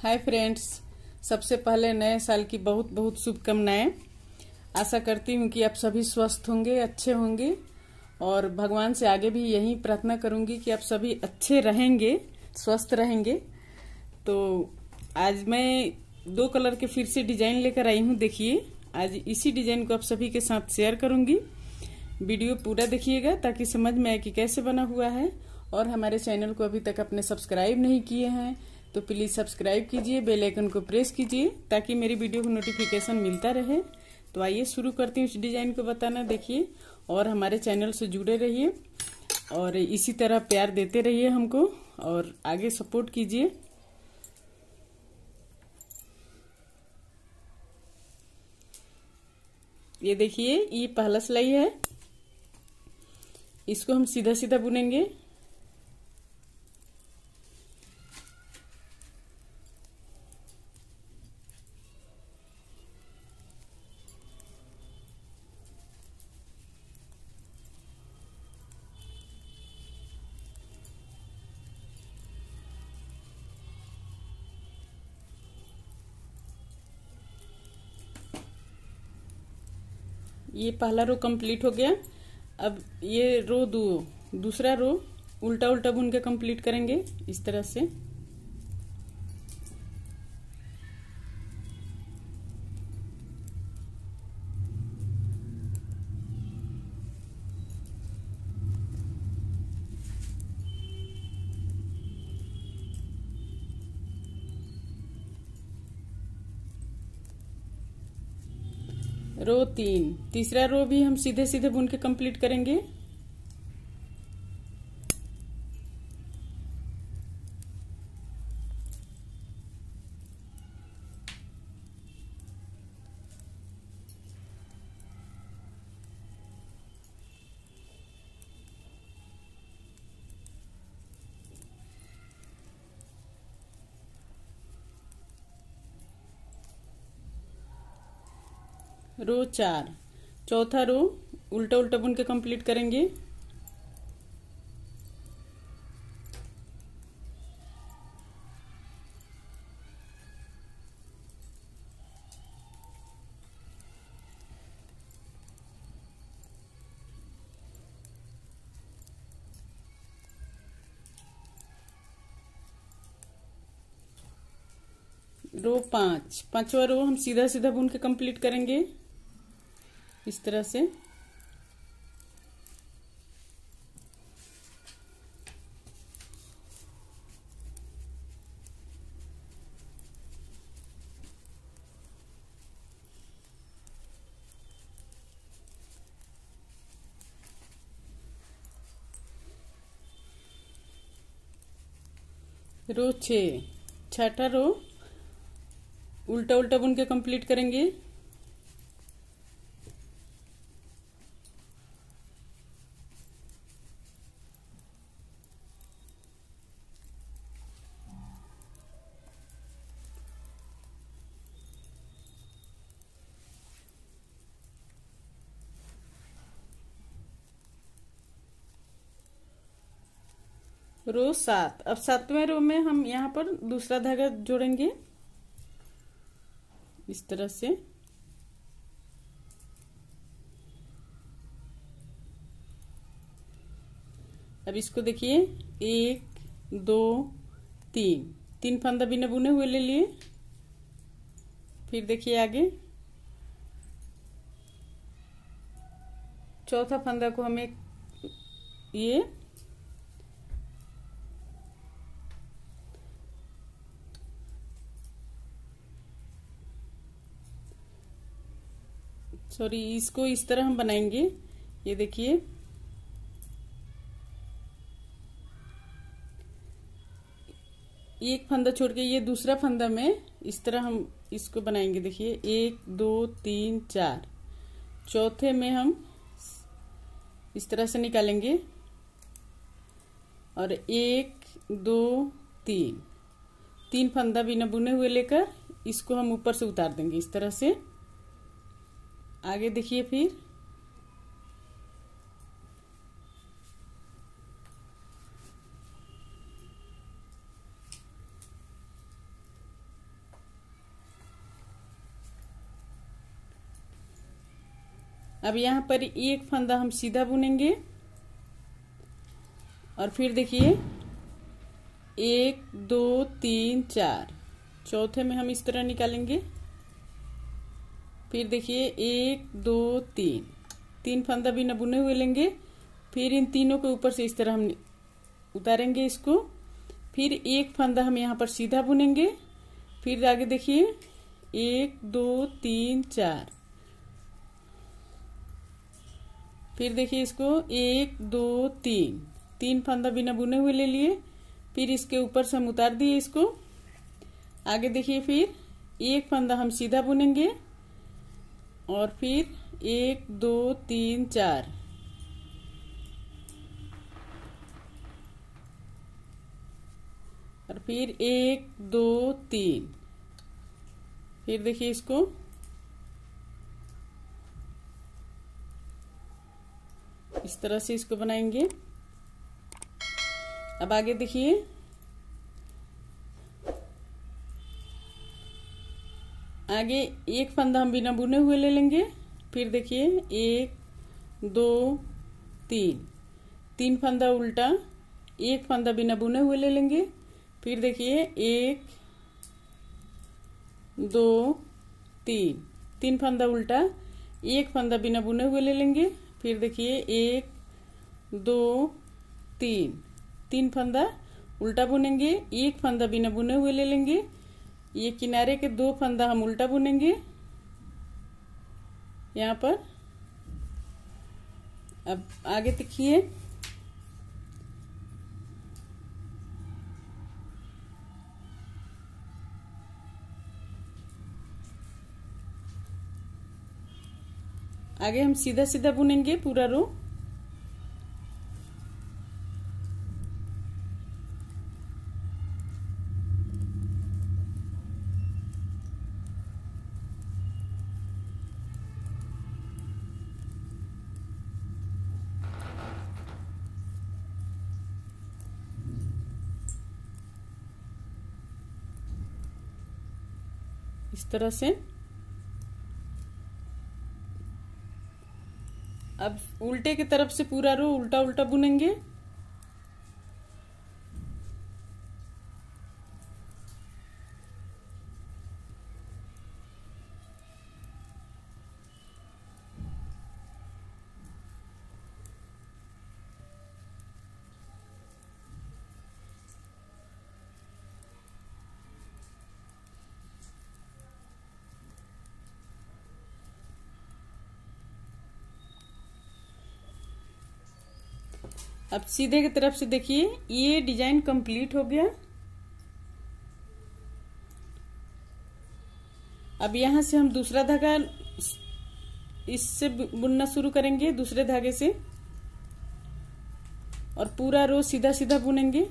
Hi friends, सबसे पहले नए साल की बहुत बहुत शुभकामनाएं। आशा करती हूँ कि आप सभी स्वस्थ होंगे, अच्छे होंगे और भगवान से आगे भी यही प्रार्थना करूंगी कि आप सभी अच्छे रहेंगे, स्वस्थ रहेंगे। तो आज मैं 2 कलर के फिर से डिजाइन लेकर आई हूँ। देखिए, आज इसी डिजाइन को आप सभी के साथ शेयर करूंगी। वीडियो पूरा देखिएगा ताकि समझ में आए कि कैसे बना हुआ है। और हमारे चैनल को अभी तक आपने सब्सक्राइब नहीं किए हैं तो प्लीज सब्सक्राइब कीजिए, बेल आइकन को प्रेस कीजिए ताकि मेरी वीडियो को नोटिफिकेशन मिलता रहे। तो आइए शुरू करती हूँ इस डिजाइन को बताना। देखिए, और हमारे चैनल से जुड़े रहिए और इसी तरह प्यार देते रहिए हमको और आगे सपोर्ट कीजिए। ये देखिए, ये पहला सिलाई है। इसको हम सीधा सीधा बुनेंगे। ये पहला रो कंप्लीट हो गया। अब ये रो दूसरा रो उल्टा उल्टा बुन के कंप्लीट करेंगे इस तरह से। रो 3, तीसरा रो भी हम सीधे सीधे बुन के कंप्लीट करेंगे। रो 4, चौथा रो उल्टा उल्टा बुन के कंप्लीट करेंगे। रो 5, पांचवा रो हम सीधा सीधा बुन के कंप्लीट करेंगे इस तरह से। रो 6, छठा रो उल्टा उल्टा बुन के कंप्लीट करेंगे। रो 7, अब 7वें रो में हम यहाँ पर दूसरा धागा जोड़ेंगे इस तरह से। अब इसको देखिए, 1 2 3 फंदा बिना बुने हुए ले लिए। फिर देखिए आगे चौथा फंदा को हम एक ये इसको इस तरह हम बनाएंगे। ये देखिए, एक फंदा छोड़ के ये दूसरा फंदा में इस तरह हम इसको बनाएंगे। देखिए, 1 2 3 4, चौथे में हम इस तरह से निकालेंगे और 1 2 3 फंदा बिना बुने हुए लेकर इसको हम ऊपर से उतार देंगे इस तरह से। आगे देखिए, फिर अब यहाँ पर एक फंदा हम सीधा बुनेंगे और फिर देखिए 1 2 3 4, चौथे में हम इस तरह निकालेंगे। फिर देखिए 1 2 3, 3 फंदा बिना बुने हुए लेंगे। फिर इन तीनों के ऊपर से इस तरह हम उतारेंगे इसको। फिर एक फंदा हम यहाँ पर सीधा बुनेंगे। फिर आगे देखिए 1 2 3 4। फिर देखिए इसको 1 2 3, 3 फंदा बिना बुने हुए ले लिए। फिर इसके ऊपर से हम उतार दिए इसको। आगे देखिए फिर एक फंदा हम सीधा बुनेंगे और फिर 1 2 3 4। और फिर 1 2 3। फिर देखिए इसको इस तरह से इसको बनाएंगे। अब आगे देखिए आगे एक फंदा हम बिना बुने हुए ले लेंगे। फिर देखिए 1 2 3, 3 फंदा उल्टा, एक फंदा बिना बुने हुए ले लेंगे। फिर देखिए 1 2 3, 3 फंदा उल्टा, एक फंदा बिना बुने हुए ले लेंगे। फिर देखिए 1 2 3, 3 फंदा उल्टा बुनेंगे, एक फंदा बिना बुने हुए ले लेंगे। ये किनारे के 2 फंदा हम उल्टा बुनेंगे यहाँ पर। अब आगे देखिए आगे हम सीधा सीधा बुनेंगे पूरा रो। इस तरह से। अब उल्टे की तरफ से पूरा रो उल्टा उल्टा बुनेंगे। अब सीधे की तरफ से देखिए ये डिजाइन कंप्लीट हो गया। अब यहां से हम दूसरा धागा इससे बुनना शुरू करेंगे, दूसरे धागे से, और पूरा रो सीधा सीधा बुनेंगे।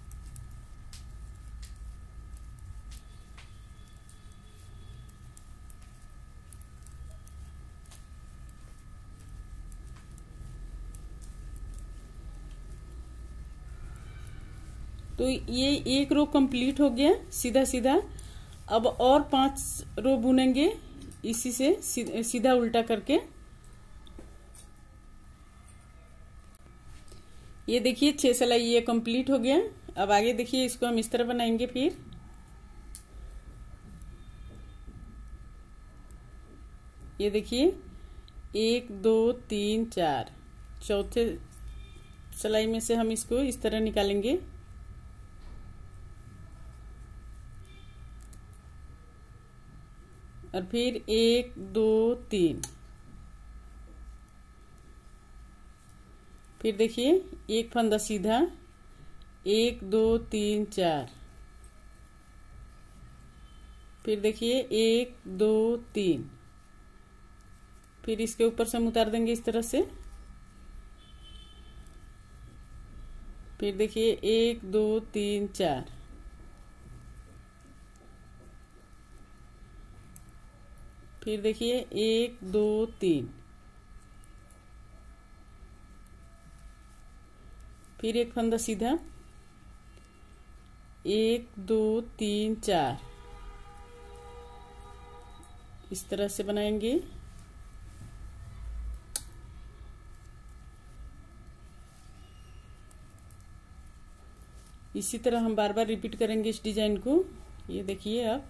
तो ये एक रो कंप्लीट हो गया सीधा सीधा। अब और 5 रो बुनेंगे इसी से सीधा उल्टा करके। ये देखिए 6 सिलाई ये कंप्लीट हो गया। अब आगे देखिए इसको हम इस तरह बनाएंगे। फिर ये देखिए 1 2 3 4, चौथे सिलाई में से हम इसको इस तरह निकालेंगे। और फिर 1 2 3। फिर देखिए एक फंदा सीधा, 1 2 3 4। फिर देखिए 1 2 3। फिर इसके ऊपर से हम उतार देंगे इस तरह से। फिर देखिए 1 2 3 4। फिर देखिए 1 2 3। फिर एक फंदा सीधा, 1 2 3 4। इस तरह से बनाएंगे। इसी तरह हम बार बार रिपीट करेंगे इस डिजाइन को। ये देखिए आप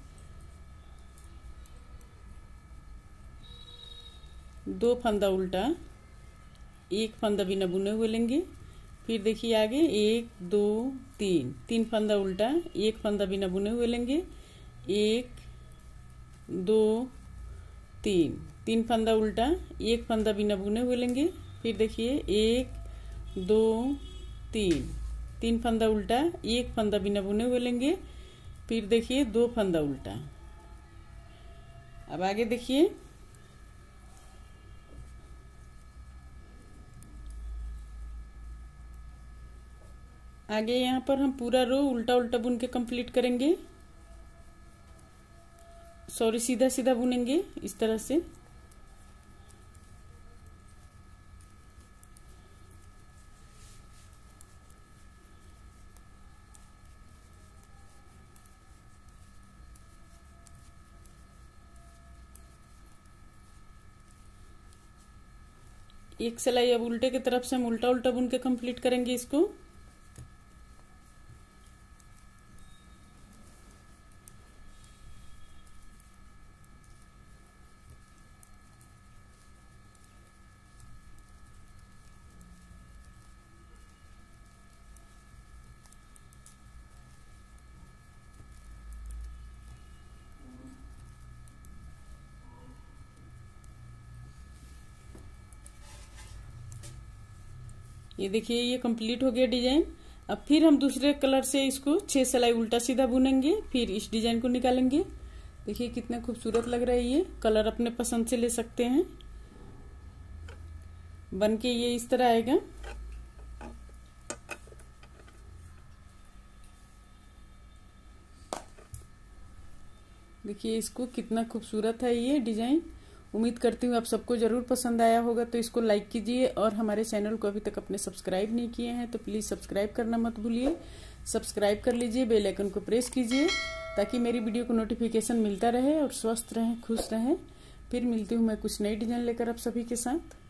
2 फंदा उल्टा, 1 फंदा बिना बुने हुए लेंगे। फिर देखिए आगे 1 2 3, 3 फंदा उल्टा, 1 फंदा बिना बुने हुए लेंगे। 1 2 3, 3 फंदा उल्टा, 1 फंदा बिना बुने हुए लेंगे। फिर देखिए 1 2 3, 3 फंदा उल्टा, 1 फंदा बिना बुने हुए लेंगे। फिर देखिए 2 फंदा उल्टा। अब आगे देखिए आगे यहाँ पर हम पूरा रो उल्टा उल्टा बुन के कंप्लीट करेंगे। सॉरी, सीधा सीधा बुनेंगे इस तरह से। एक सिलाई अब उल्टे की तरफ से हम उल्टा उल्टा बुन के कंप्लीट करेंगे इसको। ये देखिए ये कंप्लीट हो गया डिजाइन। अब फिर हम दूसरे कलर से इसको 6 सिलाई उल्टा सीधा बुनेंगे, फिर इस डिजाइन को निकालेंगे। देखिए कितना खूबसूरत लग रहा है। ये कलर अपने पसंद से ले सकते हैं। बन के ये इस तरह आएगा। देखिए इसको कितना खूबसूरत है ये डिजाइन। उम्मीद करती हूँ आप सबको जरूर पसंद आया होगा। तो इसको लाइक कीजिए और हमारे चैनल को अभी तक अपने सब्सक्राइब नहीं किए हैं तो प्लीज़ सब्सक्राइब करना मत भूलिए। सब्सक्राइब कर लीजिए, बेल आइकन को प्रेस कीजिए ताकि मेरी वीडियो को नोटिफिकेशन मिलता रहे और स्वस्थ रहें, खुश रहें। फिर मिलती हूँ मैं कुछ नई डिजाइन लेकर आप सभी के साथ।